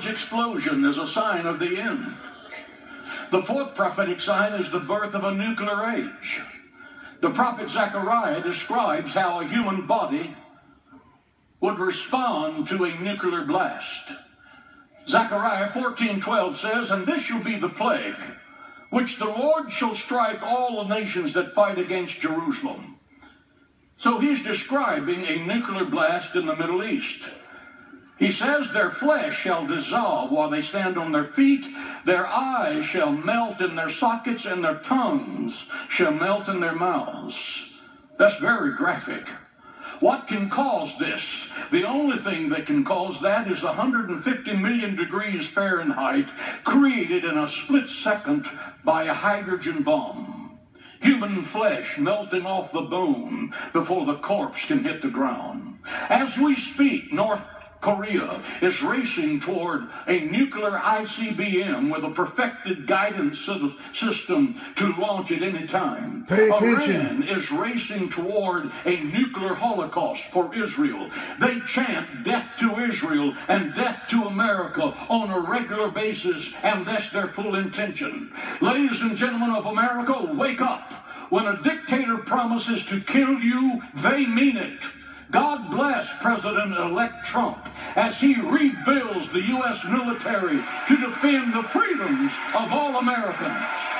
large explosion is a sign of the end. The fourth prophetic sign is the birth of a nuclear age. The prophet Zechariah describes how a human body would respond to a nuclear blast. Zechariah 14:12 says, "And this shall be the plague, which the Lord shall strike all the nations that fight against Jerusalem." So he's describing a nuclear blast in the Middle East. He says, "Their flesh shall dissolve while they stand on their feet. Their eyes shall melt in their sockets, and their tongues shall melt in their mouths." That's very graphic. What can cause this? The only thing that can cause that is 150 million degrees Fahrenheit created in a split second by a hydrogen bomb. Human flesh melting off the bone before the corpse can hit the ground. As we speak, North Korea is racing toward a nuclear ICBM with a perfected guidance system to launch at any time. Iran is racing toward a nuclear holocaust for Israel. They chant death to Israel and death to America on a regular basis, and that's their full intention. Ladies and gentlemen of America, wake up. When a dictator promises to kill you, they mean it. God bless President-elect Trump as he rebuilds the U.S. military to defend the freedoms of all Americans.